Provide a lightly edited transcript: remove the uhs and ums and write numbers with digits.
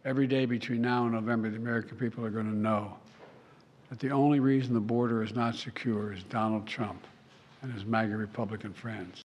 Every day between now and November, the American people are going to know that the only reason the border is not secure is Donald Trump and his MAGA Republican friends.